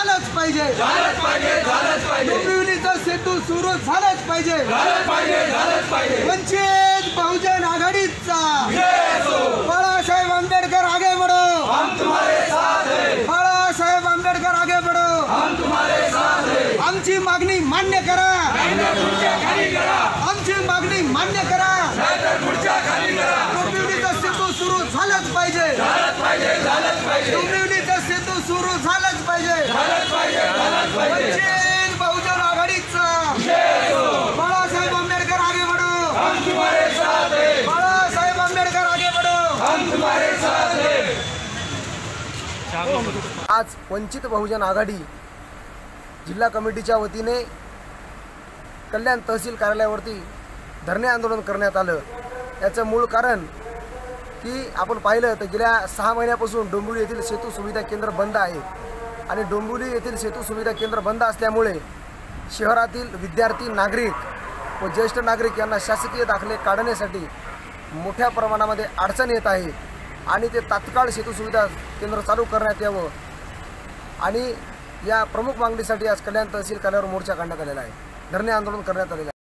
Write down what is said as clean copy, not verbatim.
झालंच पाहिजे, डोंबिवलीचा सेतू सुरू झालाच पाहिजे, वंचित बहुजन आघाडीचा बाळासाहेब आंबेडकर आगे बढ़ो, बाळासाहेब आंबेडकर आगे बढ़ो, आमची मागणी मान्य करा, आमची मागणी मान्य करा, डोंबिवलीचा सेतू सुरू झालाच पाहिजे, डोंबिवलीचा सेतू सुरू झालाच पाहिजे, वंचित बहुजन आघाडीचा बाळासाहेब आंबेडकर आगे बढ़ो, बाळासाहेब आंबेडकर आगे बढ़ो। आज वंचित बहुजन आघाडी जिल्हा कमिटीच्या वतीने कल्याण तहसील कार्यालयावरती धरणे आंदोलन करण्यात आलं। याचं मूळ कारण की आपण पाहिलं तर गेल्या 6 महिन्यापासून डोंबिवली येथील सेतू सुविधा केंद्र बंद आहे आणि डोंबिवली येथील सेतू सुविधा केंद्र बंद असल्यामुळे शहरातील विद्यार्थी, नागरिक व ज्येष्ठ नागरिक यांना शासकीय दाखले काढण्यासाठी मोठ्या प्रमाणामध्ये अडचण येत आहे आणि ते तात्काळ सेतू सुविधा केंद्र चालू करण्यात यावं आणि या प्रमुख मागणीसाठी आज कल्याण तहसील कार्यालयावर मोर्चा काढण्यात आलेला आहे, धरणे आंदोलन करण्यात आलेलं आहे।